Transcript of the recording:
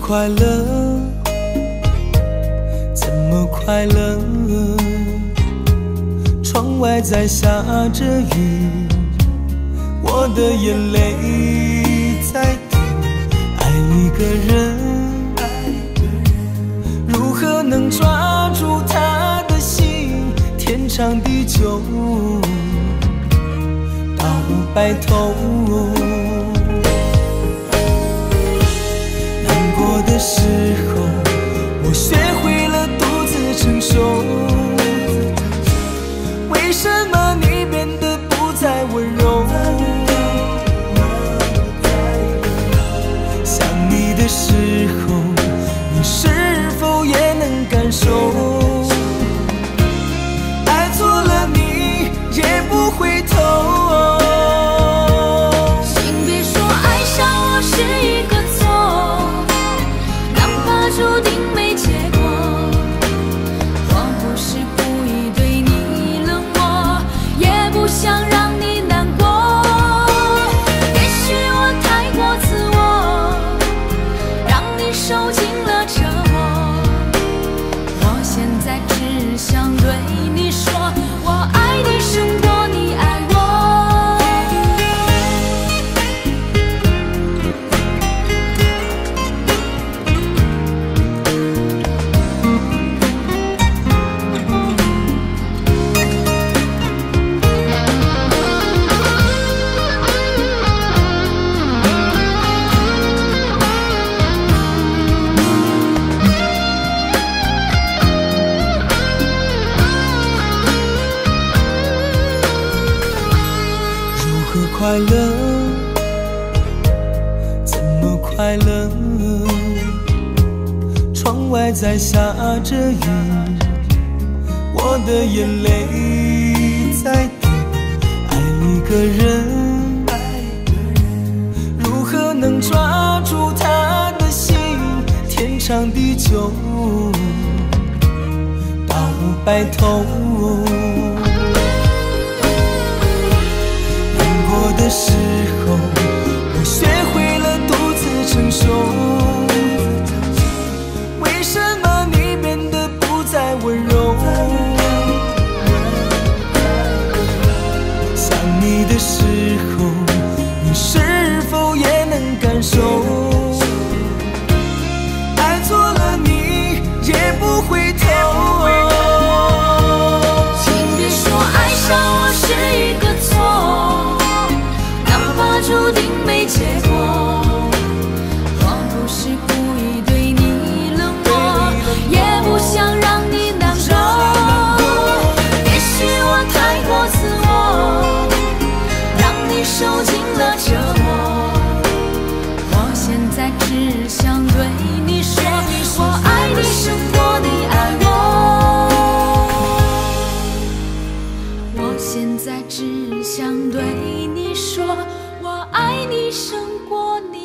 快乐？怎么快乐？窗外在下着雨，我的眼泪在滴。爱一个人，如何能抓住他的心？天长地久，到白头。难过的时候，我学会了独自承受。为什么你变得不再温柔？想你的时候，你是否也能感受？爱错了你也不回头。 请别说爱上我是一个错，哪怕注定没结果。我不是故意对你冷漠，也不想让你难过。也许我太过自我，让你受尽了折磨。我现在只想对你说，我爱你胜过你爱我。 快乐？怎么快乐？窗外在下着雨，我的眼泪在滴。爱一个人，如何能抓住他的心？天长地久，到白头。的时候，我学会了独自承受。为什么你变得不再温柔？想你的时候，你是否也能感受？爱错了你也不回头。 请别说爱上我是一个错，注定没结果。我不是故意对你冷漠，也不想让你难过。也许我太过自我，让你受尽了折磨。我现在只想对你说，我爱你胜过你爱我。我现在只想对你说，我爱你胜过你。